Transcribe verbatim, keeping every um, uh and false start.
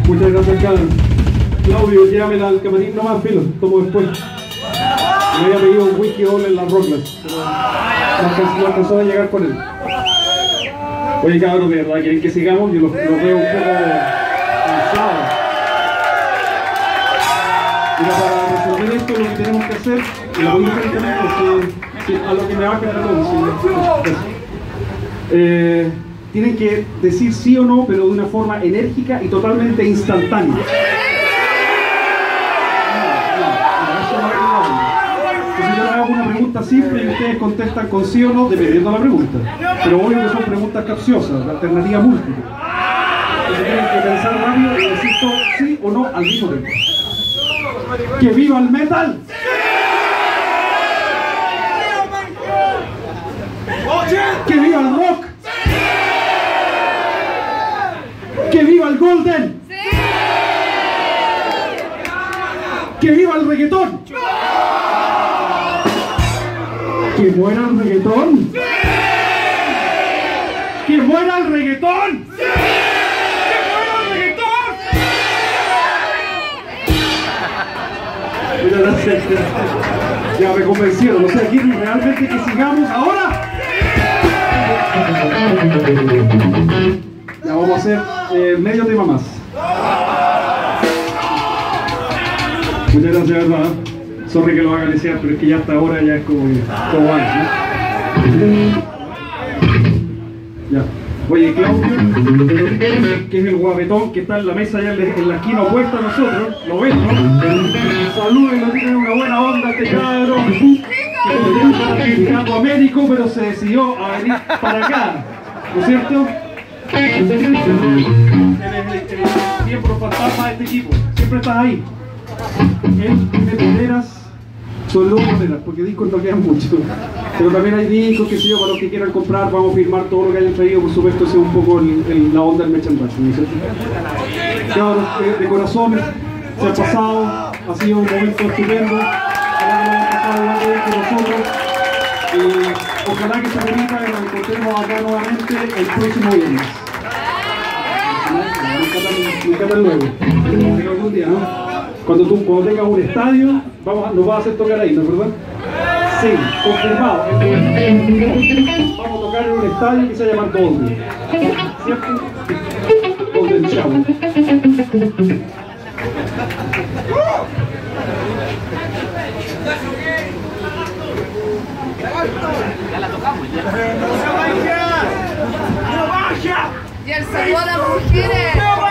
Muchas gracias, Carlos. Claudio, llévamela al camarín nomás, filo, tomo después. Me había pedido un whisky doble en las Rocklands, pero no alcanzó a llegar con él. Oye, cabros, de verdad, ¿quieren que sigamos? Yo los, los veo un poco cansados. Mira, para resolver esto, lo que tenemos que hacer, y lo voy a hacer también, si, si, a lo que me va a quedar a todos, si, eh, tienen que decir sí o no, pero de una forma enérgica y totalmente instantánea. Si yo les hago una pregunta simple y ustedes contestan con sí o no, dependiendo de la pregunta. Pero obvio que son preguntas capciosas, de alternativa múltiple. Entonces tienen que pensar rápido y decir todo sí o no al mismo tiempo. ¡Que viva el metal! ¡Que viva el rock! ¡Que viva el golden! ¡Que viva el reggaetón! ¡Que muera el reggaetón! ¡Que muera el reggaetón! ¡Que muera el reggaetón! Muchas gracias. Ya me convencieron. O sea, ¿quieren realmente que sigamos ahora? Ya vamos a hacer eh, medio tema más. Muchas gracias, verdad. Sorry que lo haga desear, pero es que ya hasta ahora ya es como, como antes, ¿no? Ya. Oye, Claudio, que es el guapetón que está en la mesa allá en la esquina opuesta a nosotros, lo ven, ¿no? Saluden, no tienen una buena onda este cabrón, que es un Américo, pero se decidió a venir para acá, ¿no es cierto? Él es el, el miembro fantasma de este equipo, siempre estás ahí. Él tiene poleras, son los poleras, porque discos no quedan mucho. Pero también hay discos, que sé yo, para los que quieran comprar, vamos a firmar todo lo que hayan traído, por supuesto, ese es un poco el, el, la onda del merchandising, ¿no es cierto? Cabros, eh, de corazón, se ha pasado, ha sido un momento estupendo, ojalá que lo hayan pasado igual de bien con nosotros, y ojalá que se permita que nos encontremos acá nuevamente el próximo viernes. Me encanta el nuevo, tengo algún día, ¿no? Cuando tú cuando tengas un estadio, vamos a, nos vas a hacer tocar ahí, ¿no es verdad? Sí, confirmado. Vamos a tocar en un estadio que se llama Golden. ¿Cierto? Golden Show. Ya la tocamos, ya. ¡No vaya! ¡No vaya! Y el saludo a las mujeres.